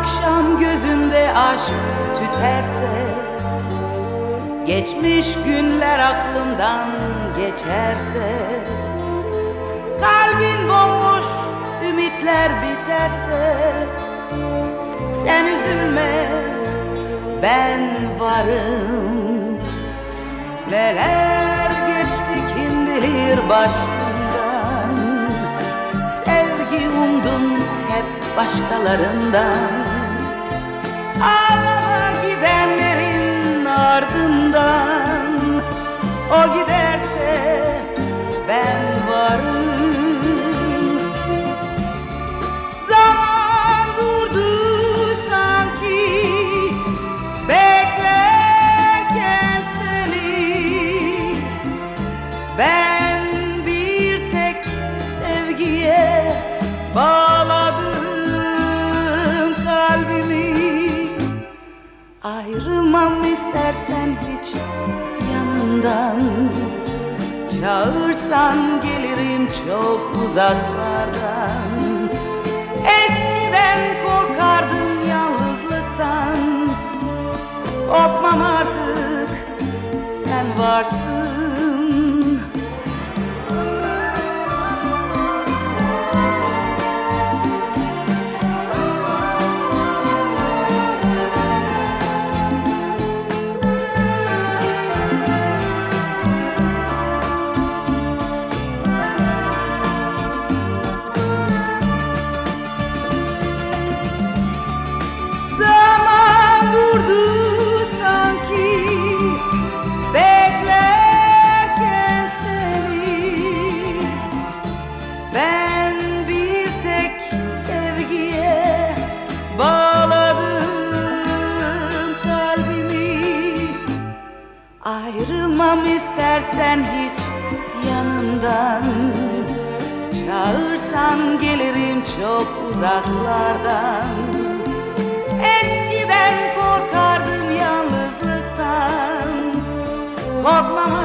akşam gözünde aşk tüterse, geçmiş günler aklımdan geçerse, kalbin bomboş, ümitler biterse, sen üzülme, ben varım. Neler geçti kim bilir başından, sevgi umdum hep başkalarından. Ağlama gidenlerin ardından, o giderse ben varım. Zaman durdu sanki, beklerken seni. Ben bir tek sevgiye bağladım kalbimi. Ayrılmam istersen hiç yanından, çağırsan gelirim çok uzaklardan. Eskiden korkardım yalnızlıktan, korkmam artık, sen varsın. Ayrılmam istersen hiç yanından, çağırsan gelirim çok uzaklardan. Eskiden korkardım yalnızlıktan, korkmam